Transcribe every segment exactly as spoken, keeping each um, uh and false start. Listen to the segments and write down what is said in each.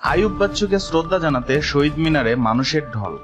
আইয়ুব বাচ্চুকে শ্রদ্ধা জানাতে শহীদ মিনারে মানুষের ঢল।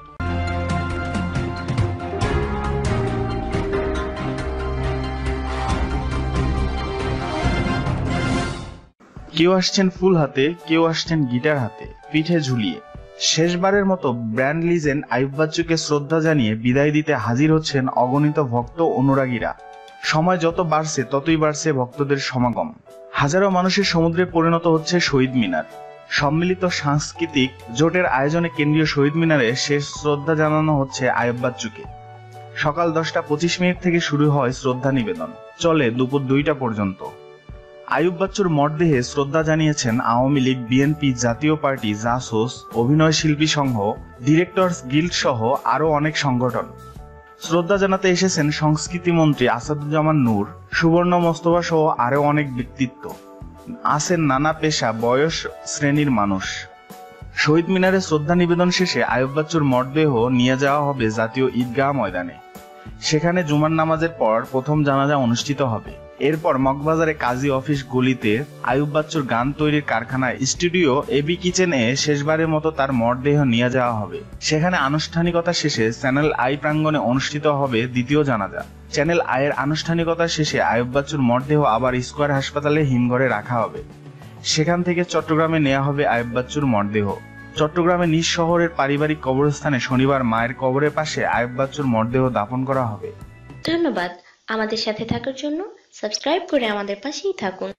কেউ আসছেন ফুল হাতে, কেউ আসছেন গিটার হাতে, পিঠে ঝুলিয়ে। শেষবারের মতো ব্র্যান্ড লিজেন্ড আইয়ুব বাচ্চুকে শ্রদ্ধা জানিয়ে বিদায় দিতে হাজির হচ্ছেন অগণিত ভক্ত অনুরাগীরা। সময় যত বাড়ছে ততই বাড়ছে ভক্তদের সমাগম। হাজারো মানুষের সমুদ্রে পরিণত হচ্ছে শহীদ মিনার। সম্মিলিত সাংস্কৃতিক জোটের আয়োজনে কেন্দ্রীয় শহীদ মিনারে শেষ শ্রদ্ধা জানানো হচ্ছে আইয়ুব বাচ্চুকে। সকাল দশটা পঁচিশ মিনিট থেকে শুরু হয় শ্রদ্ধা নিবেদন, চলে দুপুর দুইটা পর্যন্ত। আইয়ুব বাচ্চুর মরদেহে শ্রদ্ধা জানিয়েছেন আওয়ামী লীগ, বিএনপি, জাতীয় পার্টি, জাসোস, অভিনয় শিল্পী সংঘ, ডিরেক্টরস গিল্ড সহ আরো অনেক সংগঠন। শ্রদ্ধা জানাতে এসেছেন সংস্কৃতি মন্ত্রী আসাদুজ্জামান নূর, সুবর্ণ মোস্তফা সহ আরো অনেক ব্যক্তিত্ব। আছেন নানা পেশা, বয়স শ্রেণীর মানুষ। শহীদ মিনারে শ্রদ্ধা নিবেদন শেষে আইয়ুব বাচ্চুর মরদেহ নিয়ে যাওয়া হবে জাতীয় ঈদগাহ ময়দানে। সেখানে জুমার নামাজের পর প্রথম জানাজা অনুষ্ঠিত হবে। এরপর মগবাজারে কাজী অফিস গলিতে আইয়ুব বাচ্চুর গান তৈরির কারখানা স্টুডিও এবি কিচেনে শেষবারের মতো তার মরদেহ নিয়ে যাওয়া হবে। সেখানে আনুষ্ঠানিকতা শেষে চ্যানেল আই প্রাঙ্গণে অনুষ্ঠিত হবে দ্বিতীয় জানাজা। চ্যানেল আইয়ের আনুষ্ঠানিকতা শেষে আইয়ুব বাচ্চুর মরদেহ আবার স্কয়ার হাসপাতালে হিমঘরে রাখা হবে। সেখান থেকে চট্টগ্রামে নেওয়া হবে আইয়ুব বাচ্চুর মরদেহ। চট্টগ্রামে নিজ শহরের পারিবারিক কবরস্থানে শনিবার মায়ের কবরের পাশে আইয়ুব বাচ্চুর মরদেহ দাফন করা হবে। ধন্যবাদ আমাদের সাথে থাকার জন্য। সাবস্ক্রাইব করে আমাদের পাশেই থাকুন।